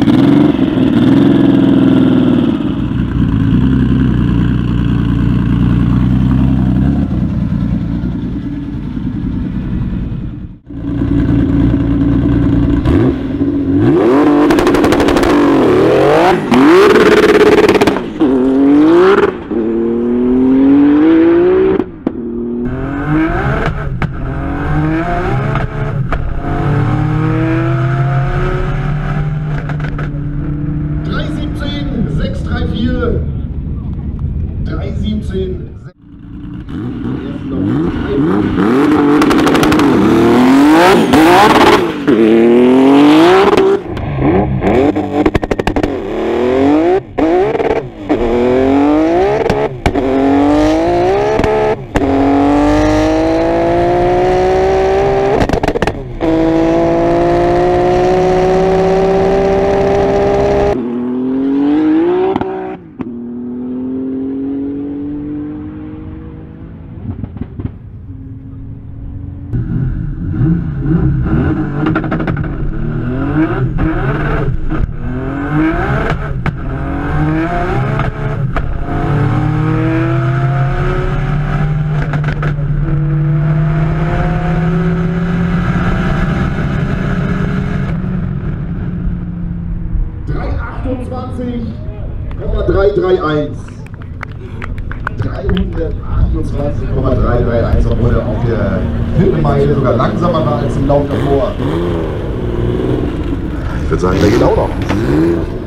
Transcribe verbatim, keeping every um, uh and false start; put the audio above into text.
drei siebzehn. achtundzwanzig Komma drei drei eins. dreihundertachtundzwanzig Komma drei drei eins, obwohl er auf der Viertelmeile sogar langsamer war als im Lauf davor. Ich würde sagen, der geht auch noch.